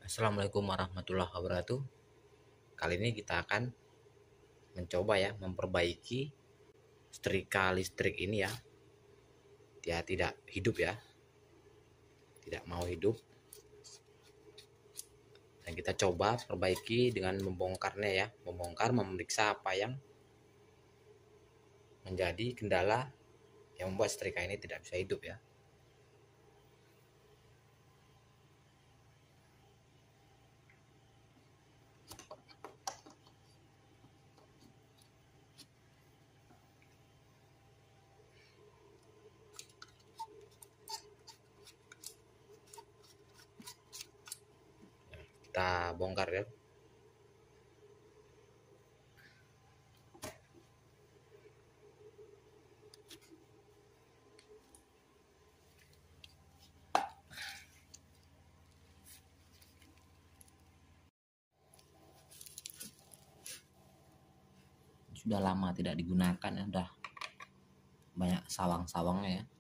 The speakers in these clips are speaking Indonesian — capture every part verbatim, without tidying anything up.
Assalamualaikum warahmatullahi wabarakatuh. Kali ini kita akan mencoba ya memperbaiki setrika listrik ini ya. Dia tidak hidup ya. Tidak mau hidup. Dan kita coba perbaiki dengan membongkarnya ya, membongkar memeriksa apa yang menjadi kendala yang membuat setrika ini tidak bisa hidup ya. Kita bongkar ya. Sudah lama tidak digunakan ya, udah banyak sawang-sawangnya ya.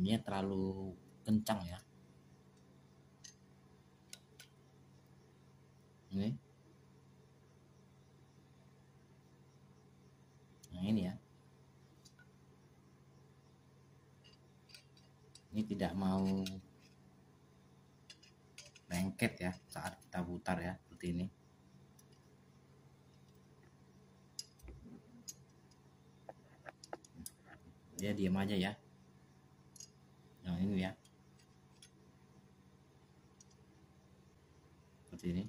Ini terlalu kencang ya. Ini. Nah ini ya. Ini tidak mau lengket ya saat kita putar ya, seperti ini. Dia diam aja ya. Nah ini ya, seperti ini.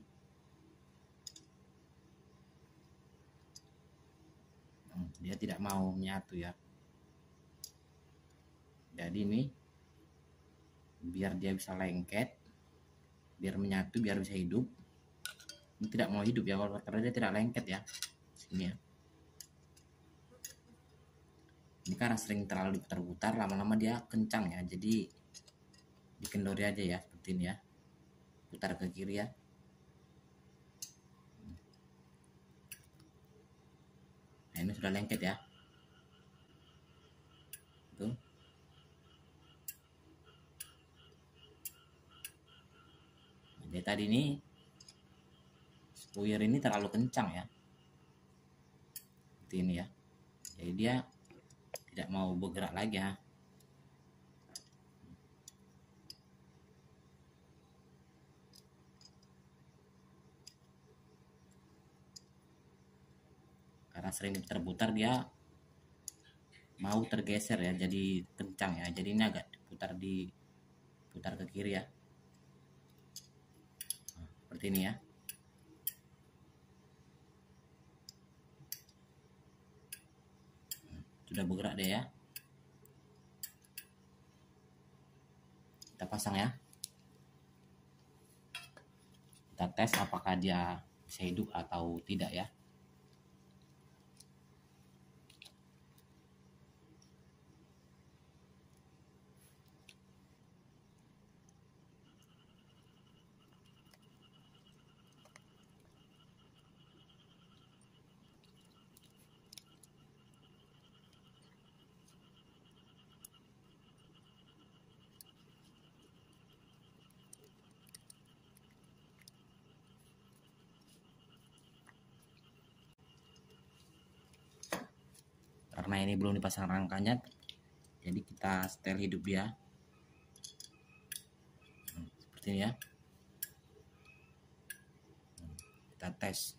Nah, dia tidak mau menyatu ya. Jadi ini biar dia bisa lengket, biar menyatu, biar bisa hidup. Ini tidak mau hidup ya, karena dia tidak lengket ya. Sini ya. Ini karena sering terlalu diputar-putar, lama-lama dia kencang ya. Jadi dikendori aja ya, seperti ini ya. Putar ke kiri ya. Nah ini sudah lengket ya. Tuh. Jadi tadi ini spoiler ini terlalu kencang ya, seperti ini ya. Jadi dia tidak mau bergerak lagi ya. Karena sering putar-putar dia mau tergeser ya, jadi kencang ya. Jadi ini agak diputar di putar ke kiri ya. Nah, seperti ini ya. Sudah bergerak deh ya. Kita pasang ya. Kita tes apakah dia bisa hidup atau tidak ya. Karena ini belum dipasang rangkanya, jadi kita setel hidup dia. Hmm, seperti ini ya. Hmm, kita tes.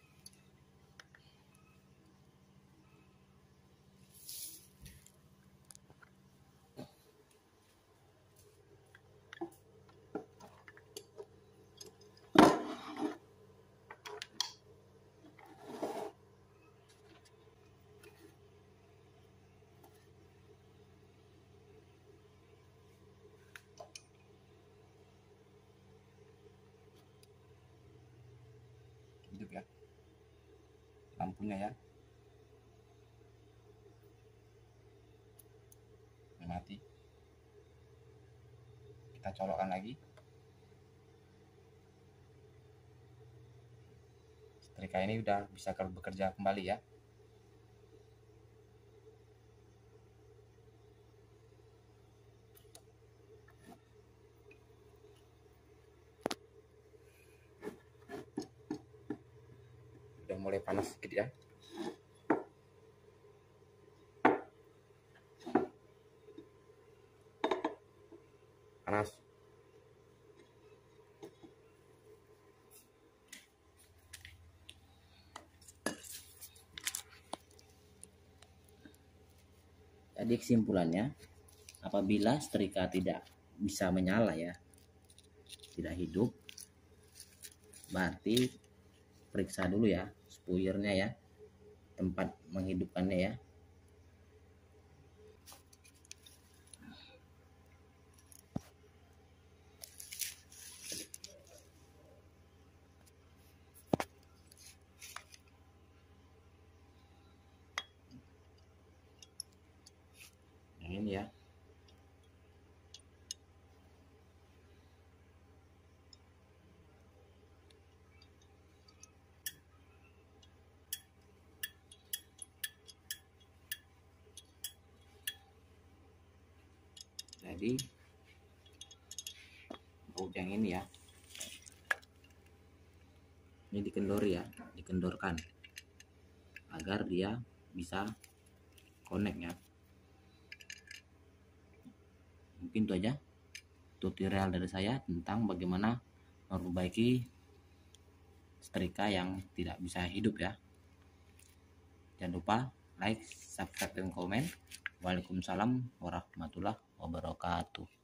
Hidup ya, lampunya ya mati. Kita colokkan lagi. Setrika ini udah bisa bekerja kembali ya. Udah mulai panas sedikit ya. Panas. Jadi kesimpulannya, apabila setrika tidak bisa menyala ya, tidak hidup, berarti periksa dulu ya spoilernya ya, tempat menghidupkannya ya. Yang ini ya. Jadi yang ini ya, ini dikendori ya, dikendorkan agar dia bisa connect ya. Mungkin itu aja tutorial dari saya tentang bagaimana memperbaiki setrika yang tidak bisa hidup ya. Jangan lupa like, subscribe, dan komen. Waalaikumsalam warahmatullahi wabarakatuh.